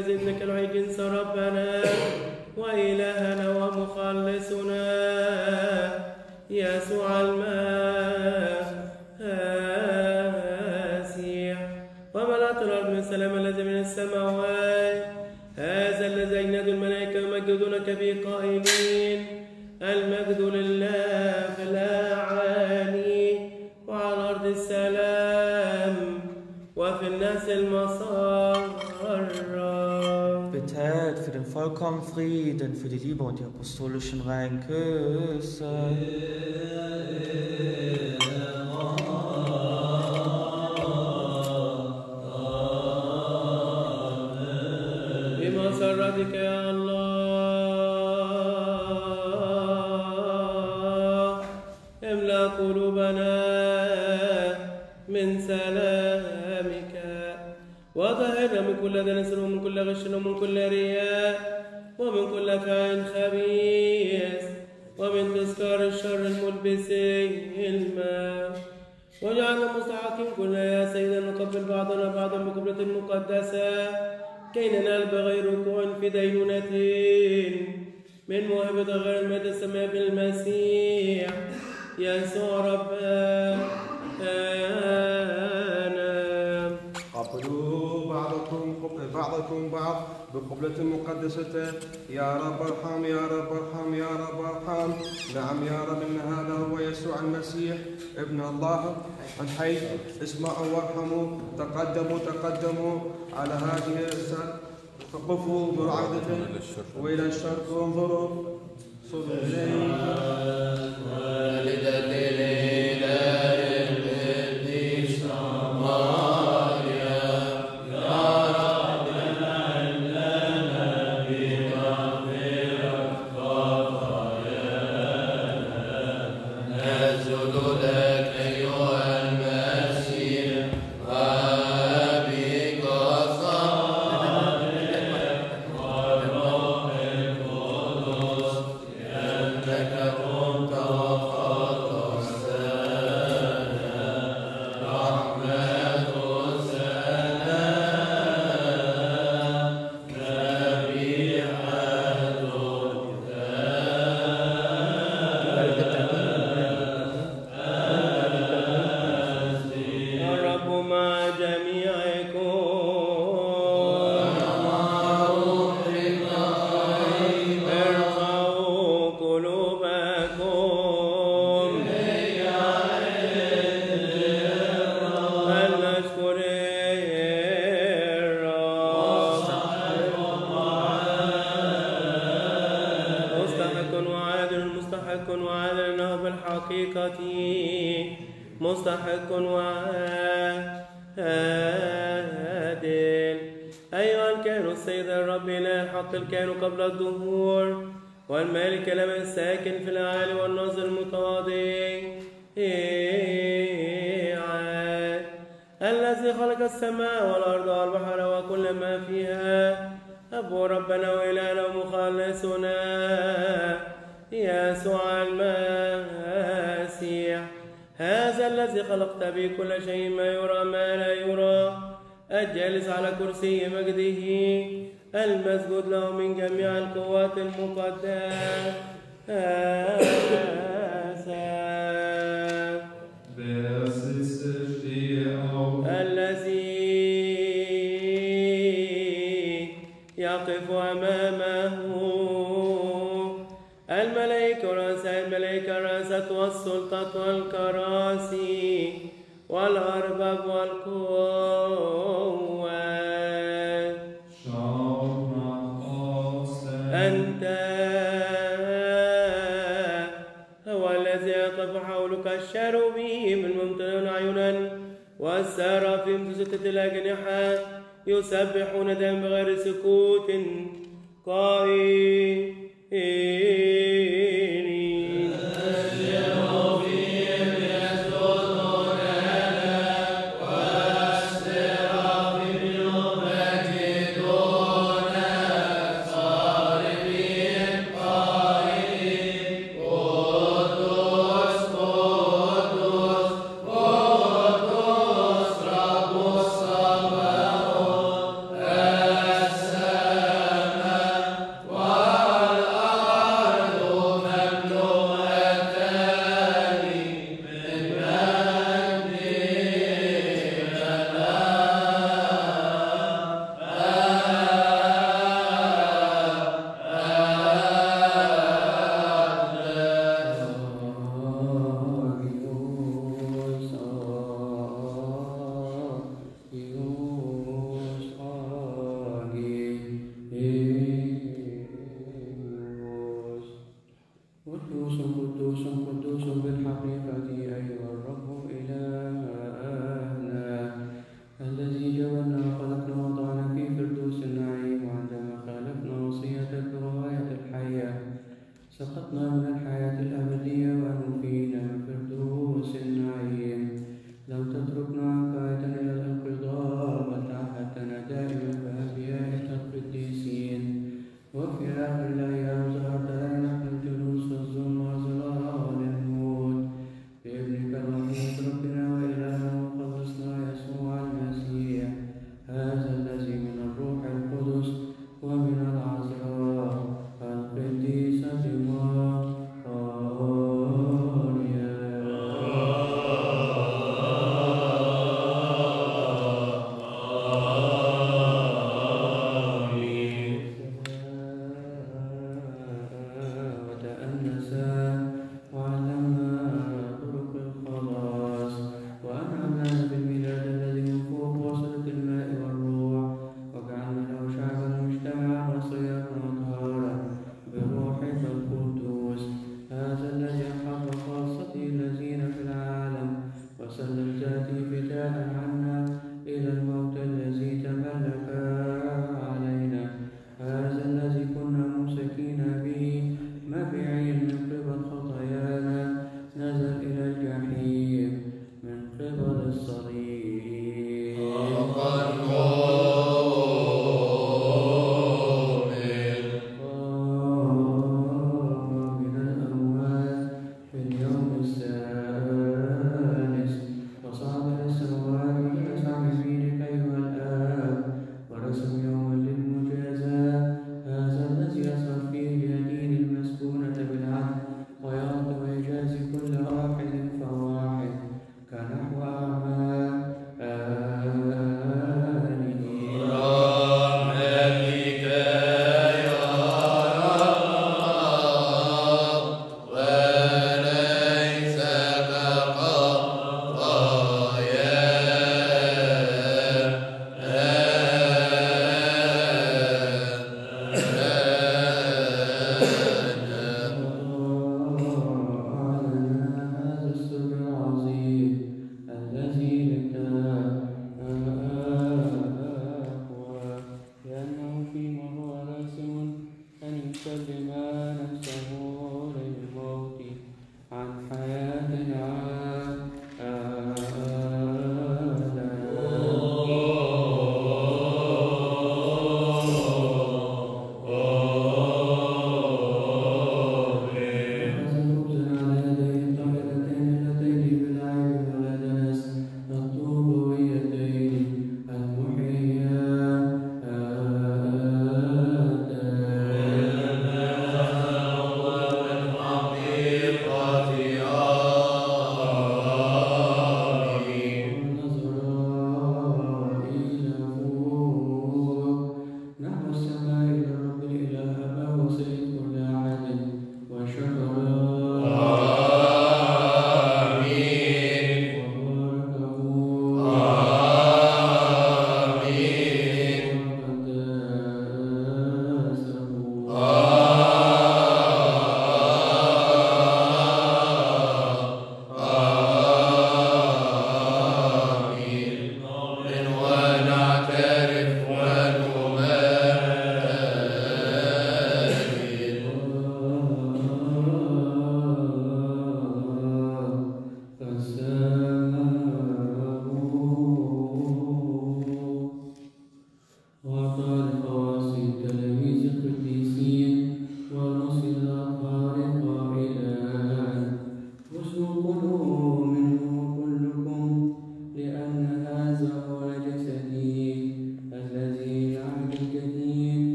الذي إنك الوحيد جنس ربنا وإلهنا ومخلصنا يسوع المسيح، وملأت الأرض من السلام الذي من السماوات، هذا الذي يجند الملائكة يمجدونك به قائلين المجد لله في الأعالي وعلى الأرض السلام وفي الناس المسار. Betet für den vollkommenen Frieden, für die Liebe und die apostolischen Reinküsse. بمسرتك يا الله املأ قلوبنا من سلامك، وطهرنا من كل دنس ومن كل غش ومن كل رياء ومن كل فعل خبيث ومن تذكار الشر الملبس الماء، واجعلنا مستحقين كلنا يا سيدنا نقبل بعضنا بعضا بقبلة مقدسة كي ننال بغير ركوع في دينونة من موهبة غير المادة السماء بالمسيح يسوع ربنا. قبلوا بعضكم بعض بقبلة مقدسة. يا رب ارحم يا رب ارحم يا رب ارحم. نعم يا رب إن هذا هو يسوع المسيح ابن الله الحي. اسمعوا وارحموا. تقدموا على هذه السنة، فقفوا برعدة وإلى الشرق وانظروا. صلوا مستحق وعادل. أيها الكائن السيد الرب إله الحق، الكائن قبل الظهور والمالك لما الساكن في الأعالي والناظر المتواضع، الذي خلق السماء والأرض والبحر وكل ما فيها، أبو ربنا وإلهنا ومخلصنا يسوع المسيح، هذا الذي خلقت به كل شيء ما يرى ما لا يرى، الجالس على كرسي مجده، المسجود له من جميع القوات المقدسة، الذي يقف أمامه الملائكة ورؤساء الملائكة، الرؤساء والسلطات والكراسي والأرباب والقوات. أنت هو الذي يقف حولك الشروبيم الممتلئون عيونا والسرافيم ذو ستة الأجنحة يسبحون دائما بغير سكوت قائلين السماوات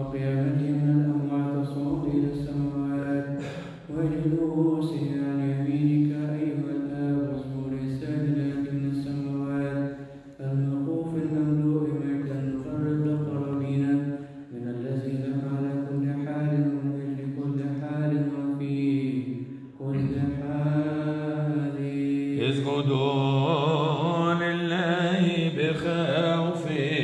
وقيامته من الأموات والصعود إلى السماوات وجلوسه عن يمينك أيها الآب وزهور الساجدات من السماوات المخوف المملوء مجدا نخرج قرابينا من الذي له على كل حال ومن أجل كل حال وفي كل حال يسجدون لله بخوف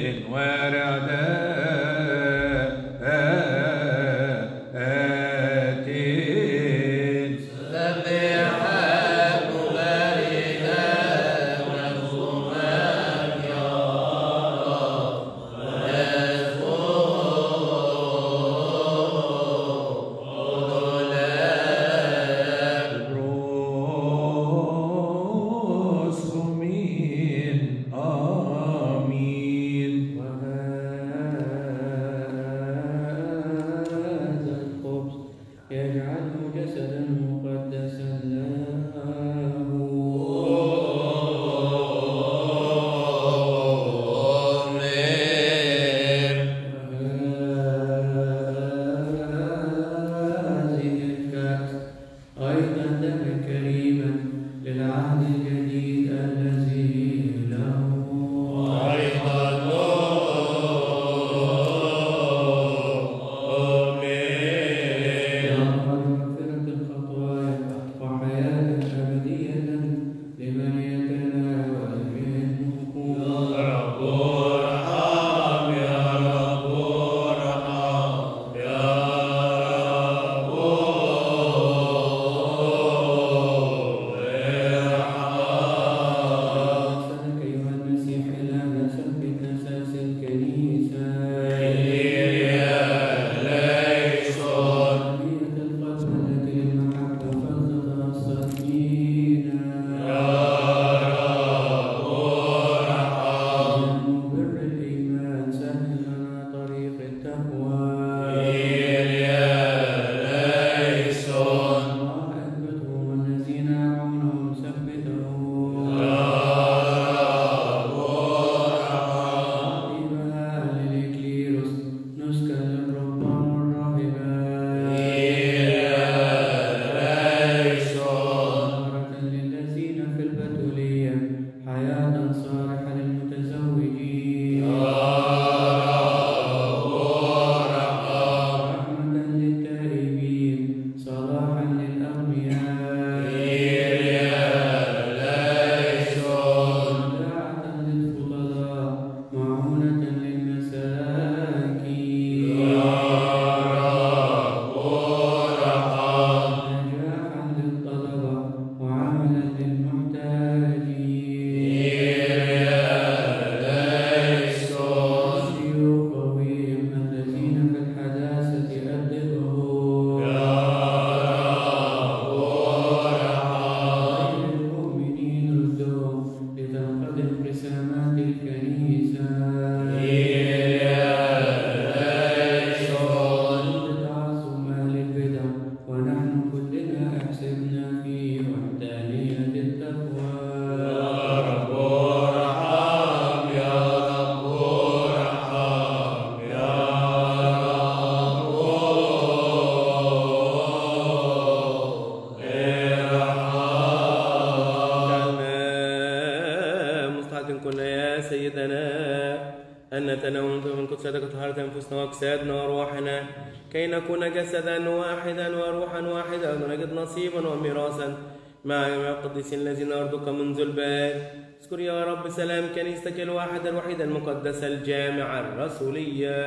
أن نتناول من قدساتك طهارة أنفسنا وأجسادنا وأرواحنا كي نكون جسدا واحدا وروحا واحدا ونجد نصيبا وميراثا مع جميع القديسين الذين أرضك منذ البدء. اذكر يا رب سلام كنيستك الواحدة الوحيدة المقدسة الجامعة الرسولية.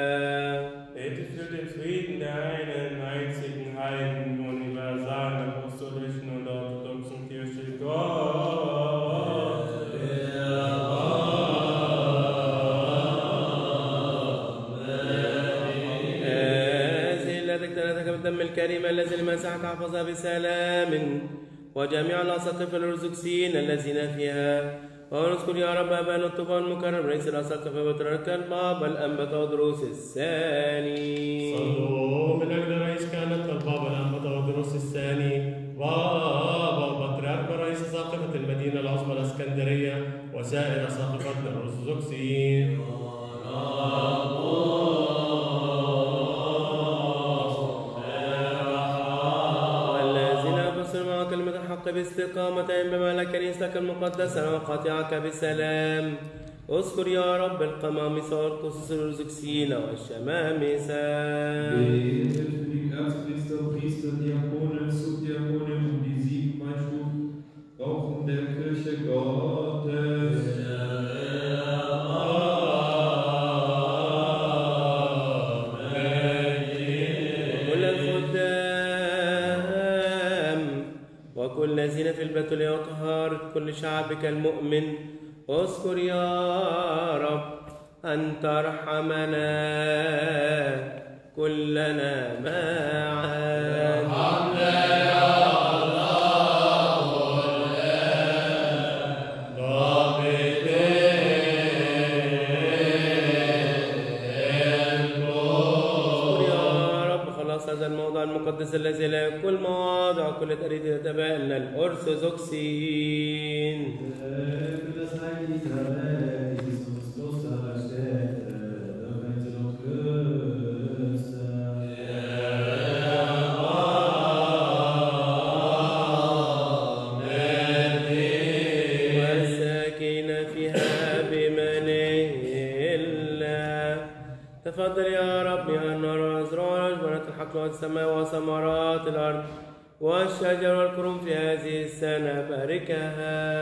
Bete für den Frieden der einen einzigen heiligen universalen apostolischen und orthodoxen Kirche Gott. هذه التي اقتنيتك بالدم الكريم الذي لمسحك حفظها بسلام وجميع الأساقفة الأرثوذكسيين الذين فيها. ونذكر يا رب أبانا الطوفان المكرم رئيس الأساقفة بطريرك البابا الأنبا تودروس الثاني. صلوا من أجل رئيس كهنة البابا الأنبا تودروس الثاني بابا البطريرك ورئيس أساقفة المدينة العظمى الإسكندرية وسائر أساقفتنا الأرثوذكسيين. الحق باستقامة بما لك كنيستك المقدسة وقاطعك بسلام. اذكر يا رب القمامسة والقصص الأرثوذكسيين والشمامسة. Die Erzpriester, Priester, Diakonen, Subdiakonen und die Sieggemeinschaft auch in der Kirche Gottes. وكل الخدام وكل الذين في البتول وطهارة كل شعبك المؤمن. اذكر يا رب أن ترحمنا كلنا معا. هذا الموضع المقدس الذي لا كل مواضع كل تأريد يتبعنا الأرثوذكسيين. والساكين فيها بمن الله. تفضل يا رب يا النار والأزرار وأجبرة الحقل والسماء وثمرات الأرض والشجر والكرم في هذه السنة باركها.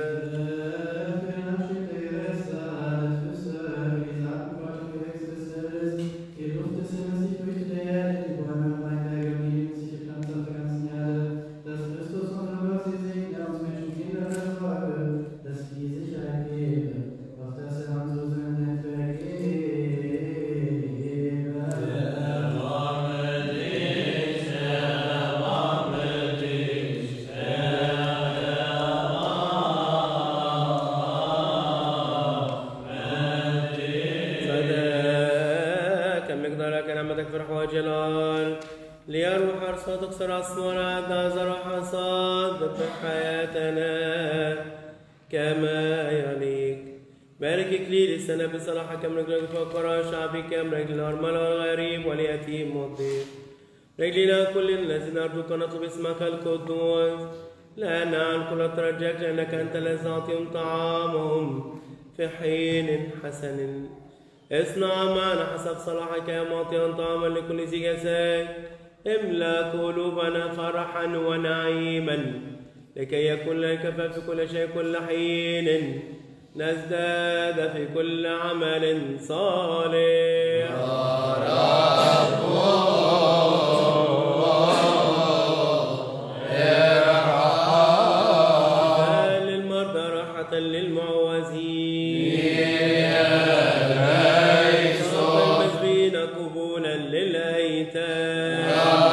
ليروح أرصاد تكسر أسوار عذا حصاد بحياتنا كما يليق. بارك إكليل السنة بصلاحك من رجل فقراء شعبك من رجل الأرمل والغريب واليتيم والضيف. رجلنا كل الذين أرجوك نطلب اسمك القدوس لا نعلم كل ترجاك لأنك أنت الذي تعطيهم طعامهم في حين حسن. اصنع معنا حسب صلاحك يا معطيا طعاما لكل ذي جزاء. املأ قلوبنا فرحا ونعيما لكي يكون لنا كفاف في كل شيء كل حين نزداد في كل عمل صالح. للمرضى راحة للمعوزين والمسبين قبولا للأيتام.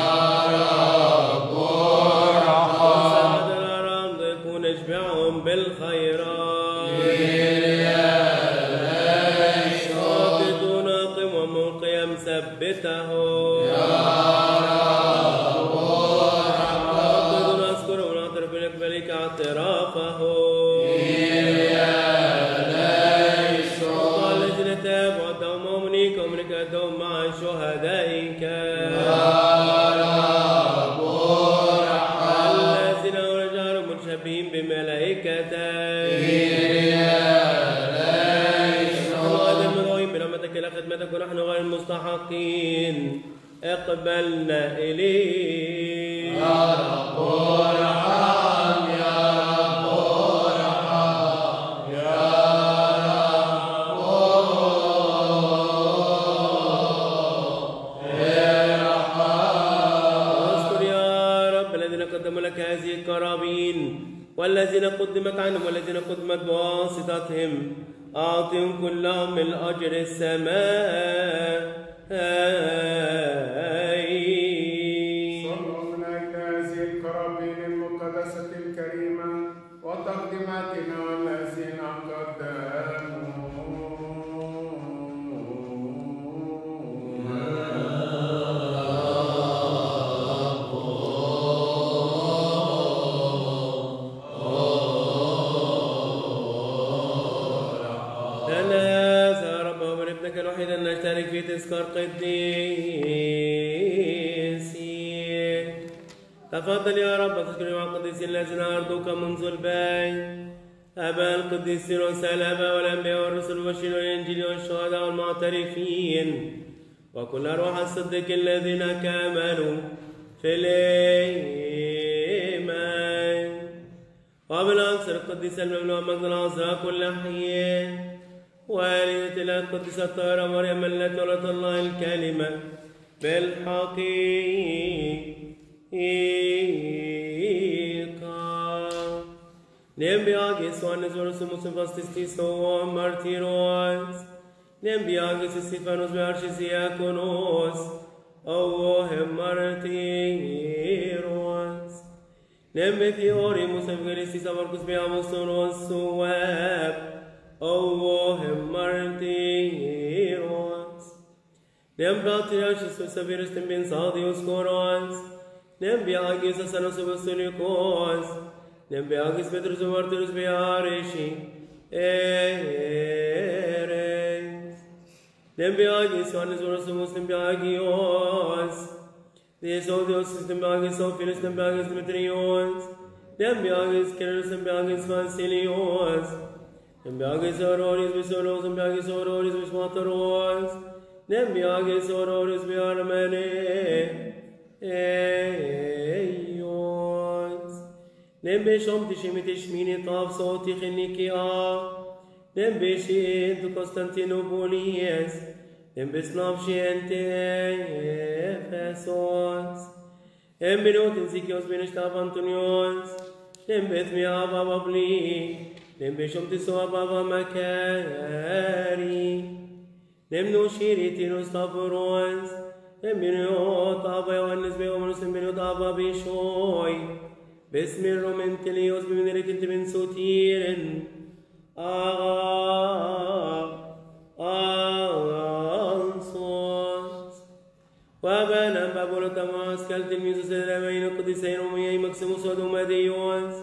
وسعد الأرام ضيفون اشبعهم بالخيرات. وقدون قوم القيم ثبته. وقدون اذكر ونعترف بنقبلك اعترافه. والذين تابوا ودهم مؤمنيك ومنك ادهم مع شهدائك. الذين ورجعوا منشبهين بملائكتك. وغير المدعوين برحمتك الى خدمتك ونحن غير المستحقين اقبلنا اليك. يا رب ارحم يا رب ارحم يا رب ارحم. واذكر يا رب الذين قدموا لك هذه القرابين والذين قدمت عنهم والذين قدمت بواسطتهم أعطهم كلهم من أجر السماء. صلوا من أجل هذه القرابين المقدسة الكريمة وتقديماتنا والذين قدموا. الوحيد أن نشترك في تذكار قديس تفضل يا رب تذكر مع القديسين الذين أرضوك منذ البيت أبا القديسين والسلامة والأنبياء والرسل والبشرين والإنجيل والشهداء والمعترفين وكل أرواح الصديق الذين كملوا في الإيمان وبالأنصر القديس المملوء مجد العذراء كل حين والدة الله القديسة الطاهرة مريم التي ولدت الله الكلمة بالحقيقة Nembiagis Oannes Verosumus Vastistis O Martyros Nembiagis Stephanos Bearchis Diakonos O Martyros Nembethiorimus Evangelistis Avarcus Beamosonos Sueb O Martyros Nembatriachis Savirus Tembensadios Coros Nembiagis Asanos Vastulicos Nembiagis Petrus Martyrus Bearishi Eres Nembiagis Oannes Verosumus Nembiagios Diosodios Nembiagis Ophilis Nembiagis Demetrios Nembiagis Kyrillos Nembiagis Vasilios Nembiagis Auroris Bisolos Nembiagis Auroris Bismataros Nembiagis Auroris Biarmene Nembeshom tishimitish mini tav soti chinikia. Nembeshit Constantinopolies. Nembesnavshiente Ephesos. Embenot Ezekios benishtav Antonios. Nembethmi Abba Bli. Nembeshom tiso Abba Makari. Nemnoshiritinus Tavuros. Nembinot Abba Yohannes Beomanus Nembinot Abba Bishoy. باسم الرومنتليوس بمدرك انت من سوتير أنصوص وابانا بابولة تماس كالتلميذ سلامين القديسين ومياي مكسيموس ودوماديوس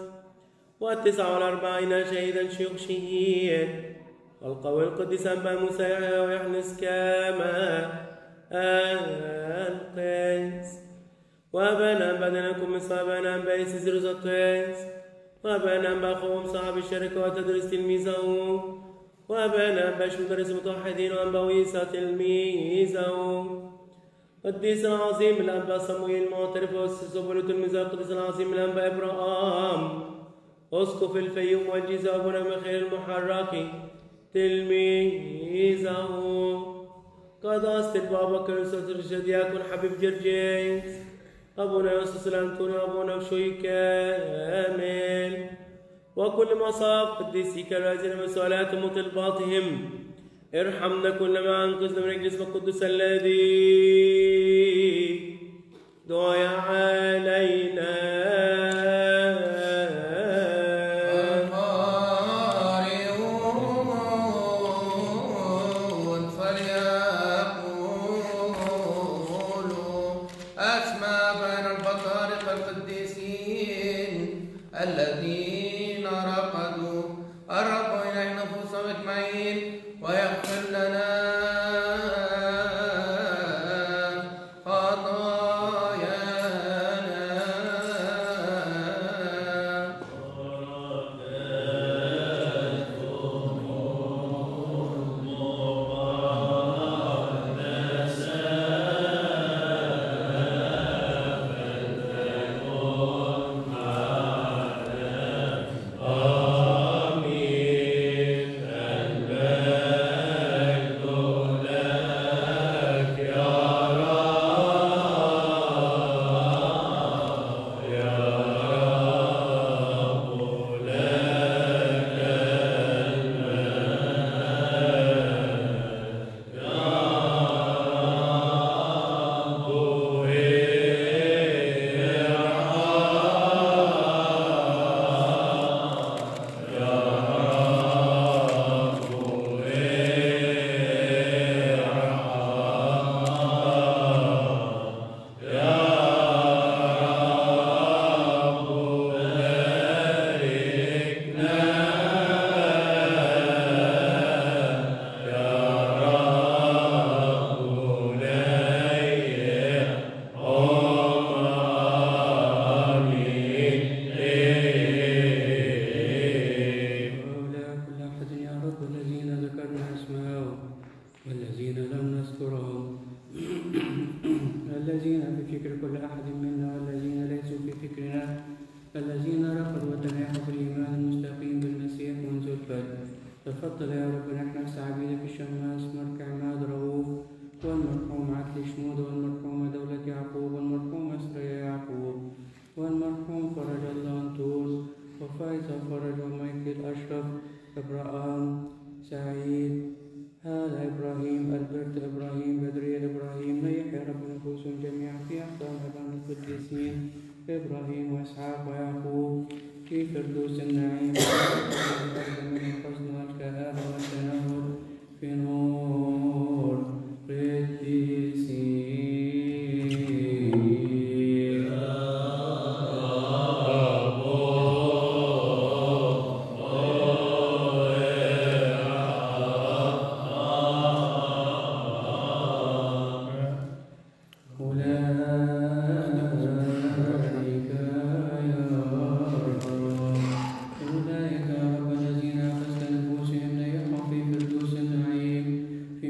و49 شهيدا شيوخ شهيد والقوي القديس أنبا موسى ويحنس كما القيس وابانا بدنكم مثل وابانا باريس زرزقيس وابانا باخوهم صاحب الشركة وتدرس تلميذه وابانا باش مدرس متوحدين وانبويسة تلميذه قديس العظيم الأنبا صموئيل المعترف والسبل تلميذه القديس العظيم الأنبا إبراهام أسقف الفيوم والجيزة وابونا مخيل المحرقي تلميذه قداسة البابا كرسوس الشدياكون حبيب جرجيس أبونا يوسف الأنطوني أبونا بشوي كامل وكل مصاب قديسيك الرازين مسؤولاتهم وطلباتهم ارحمنا كلما أنقذنا من جسم القدس الذي دعي علينا الذين رقدوا الرب إلى نفوسهم أجمعين ويغفر لنا الذين في فكر كل أحد منا والذين ليسوا في فكرنا الذين رفضوا وتناحوا في الإيمان المستقيم بالمسيح منذ البدء. تفضل يا رب نحن عبيدك الشماس مرك عماد رؤوف والمرحوم عدل شمود والمرحومة دولة يعقوب والمرحوم أسرى يعقوب والمرحوم فرج الله أنطول وفايزة فرج ومايكل أشرف إبراهيم سعيد هذا إبراهيم ألبرت إبراهيم بدرية إبراهيم ليح يا رب نفوسهم جميعا في أحضان أبان القديسين إبراهيم وإسحاق ويعقوب في فردوس النعيم من الحزن والكآبة والتنهد في نور قديسين. في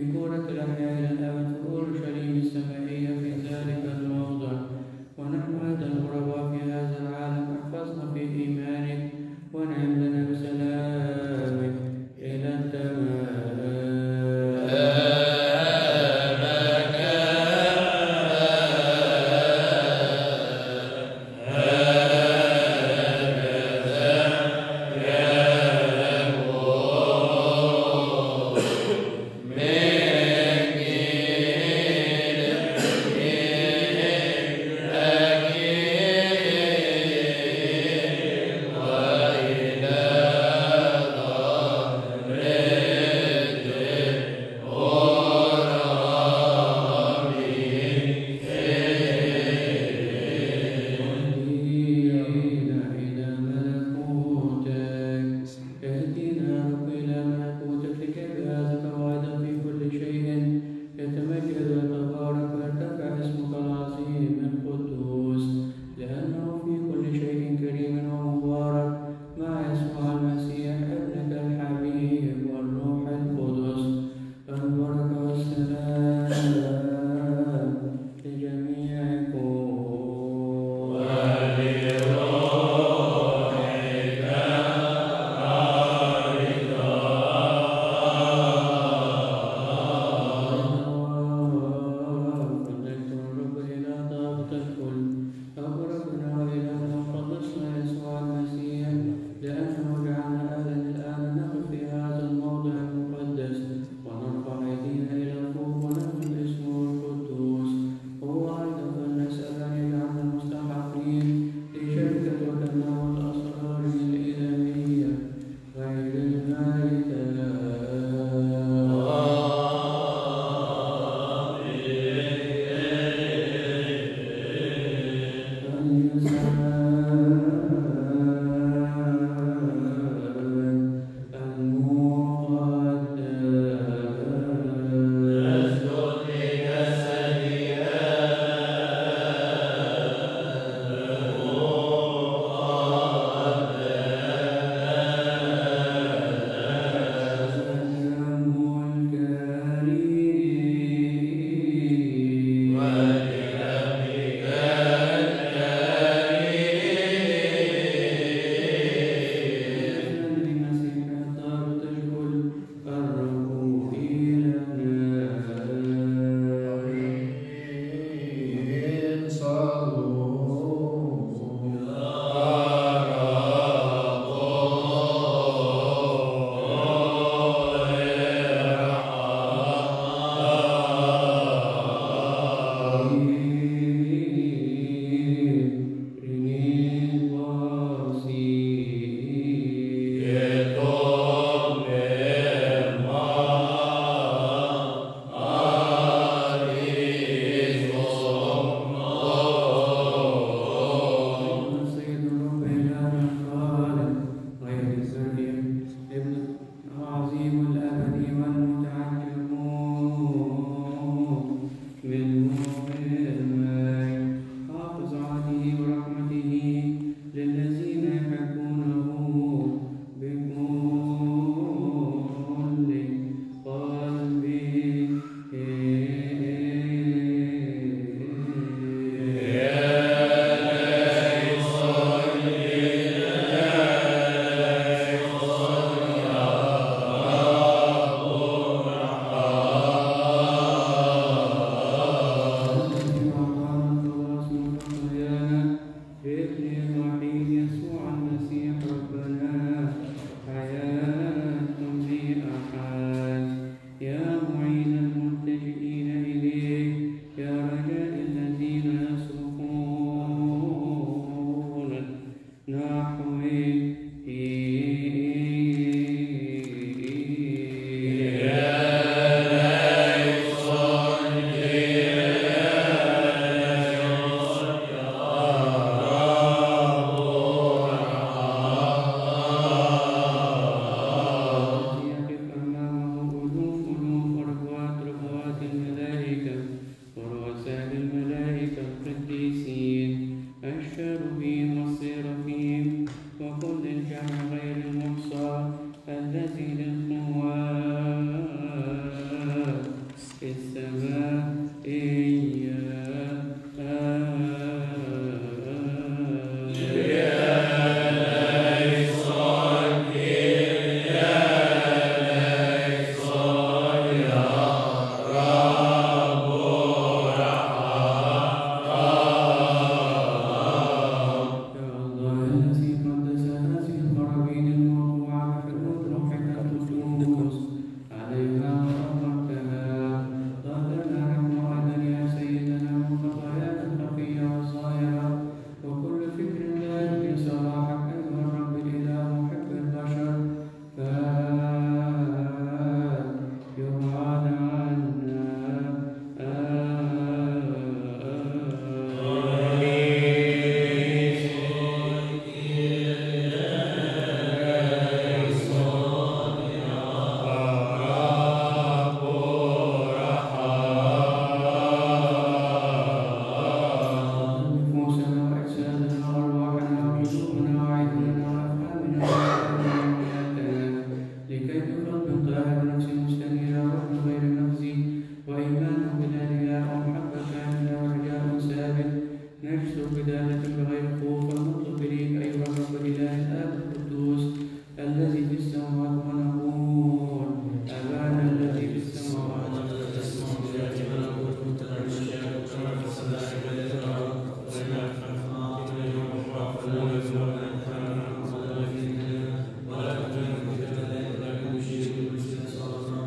بدانة بغير خوف ونطلب إليك أيها الرب الإله الآب القدوس الذي في السماوات ونقول أبانا الذي في السماوات تسمع بذات ملكوت منتهى المشيئة كما في السماء كذلك في الأرض ولنعرف أعطينا اليوم الرحمة ولا يزورنا كما ولا تجعلنا في فتنة ولكن نشرك بالسنة صارنا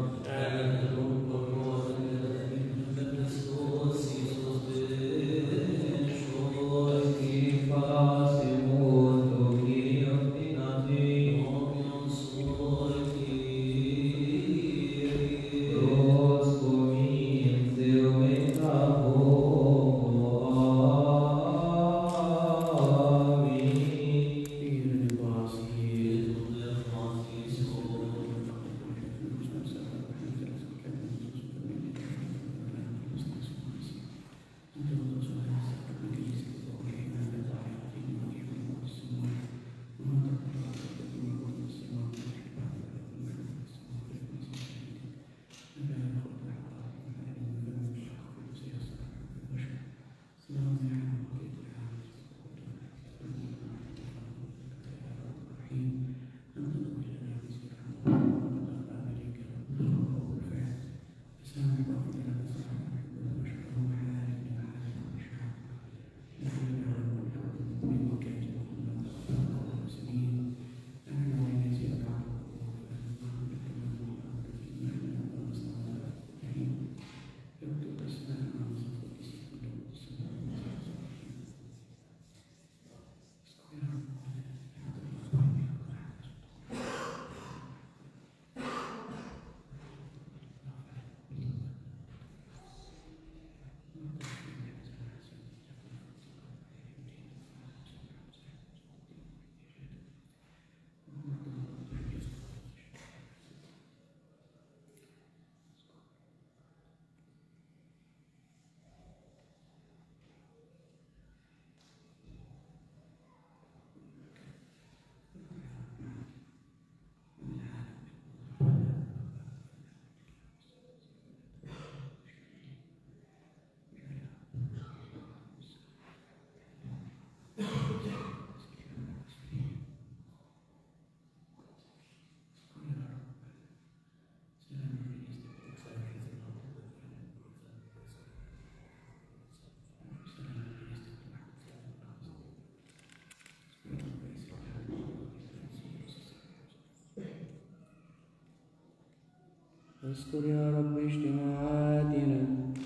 اذكر يا رب اجتماعاتنا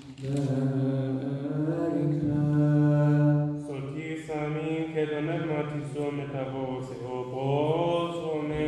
باركها Soti sami che donarmati suo metavose o poso me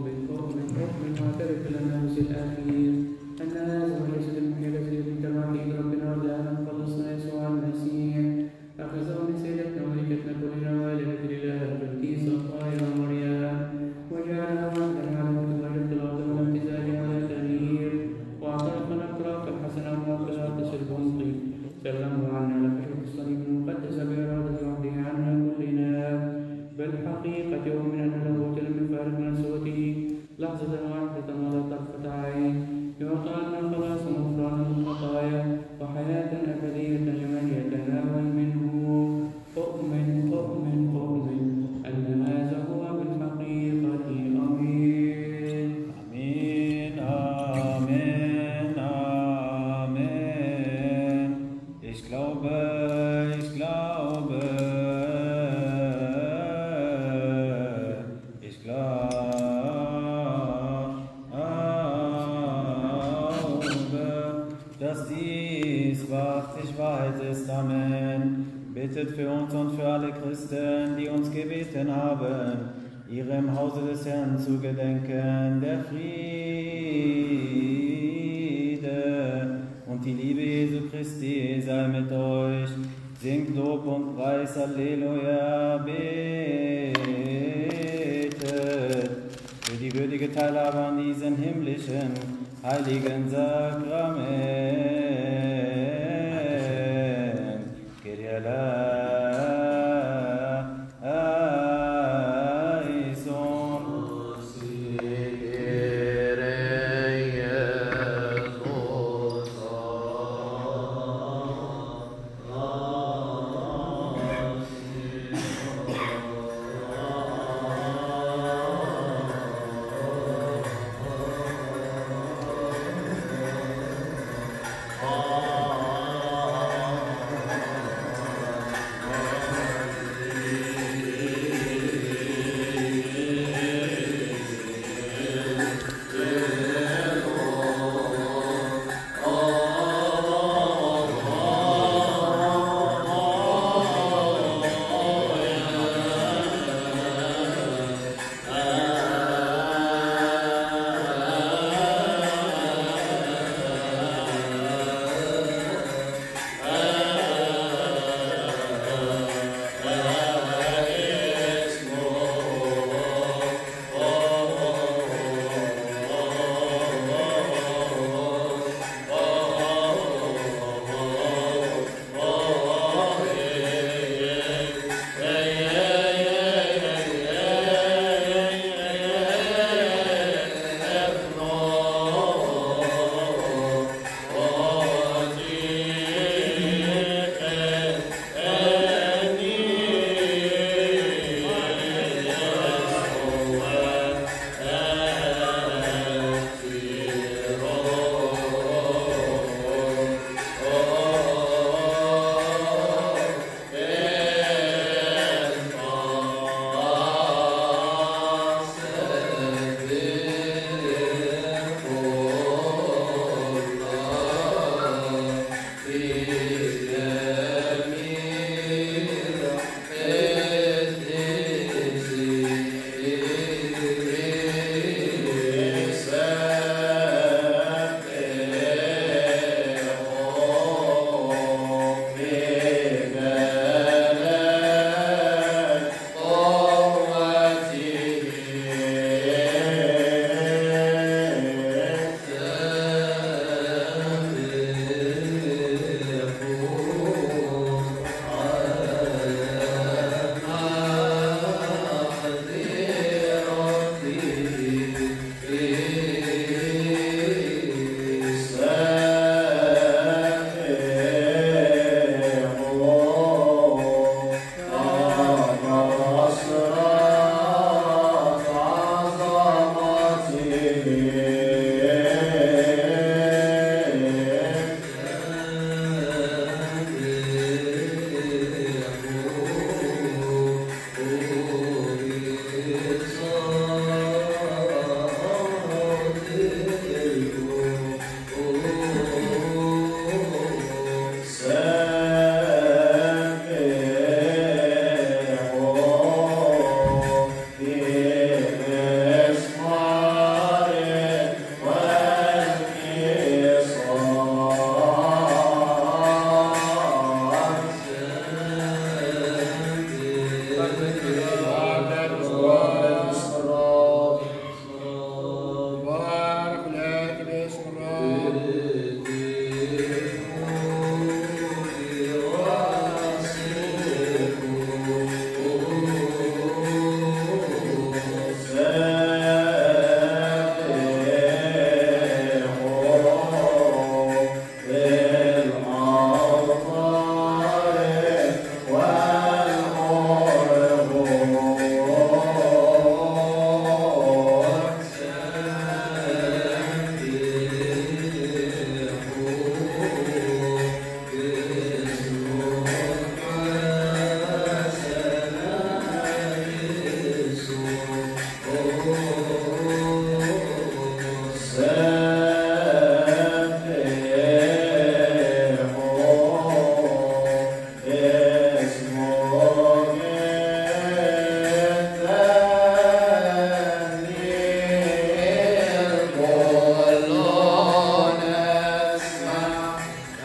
واعترف لنا الأخير أن هذا وليس المحيط الذي ترى وحياة أبدية لمن يتناول منه. أؤمن أن هذا هو بالحقيقة. آمين. Amen, Amen, Amen. Ich glaube, ich glaube, ich glaube, dass dies wahrhaftig Wahrheit ist. Amen. Bittet für uns und für alle Christen, die uns gebeten haben, ihrem Hause des Herrn zu gedenken. Der Friede und die Liebe Jesu Christi sei mit euch. Singt Lob und Preis, Halleluja, betet für die würdige Teilhabe an diesen himmlischen, heiligen Sakrament. Kyrie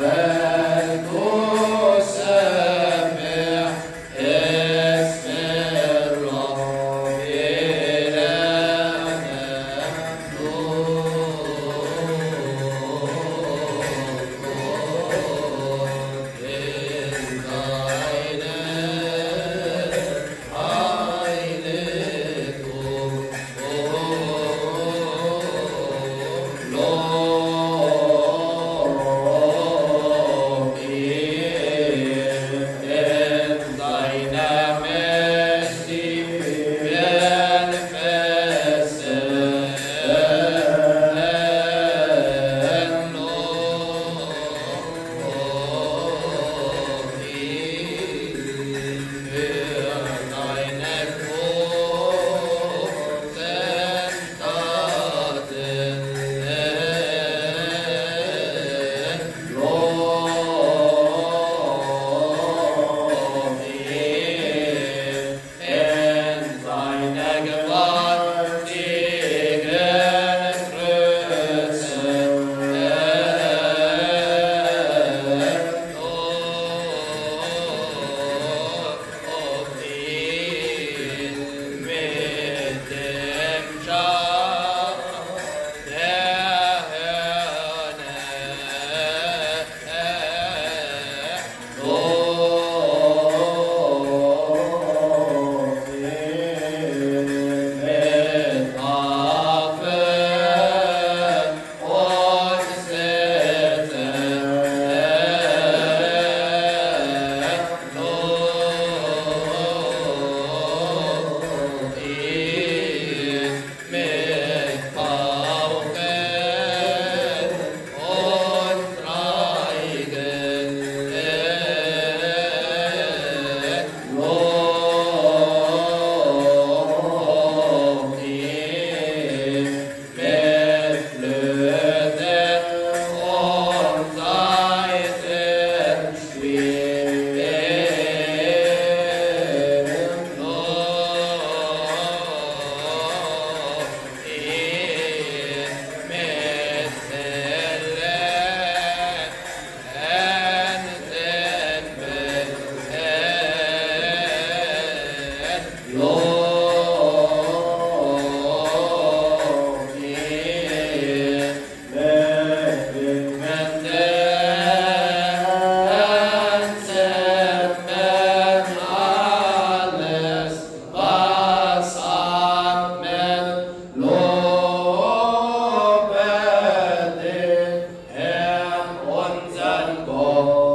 Gott.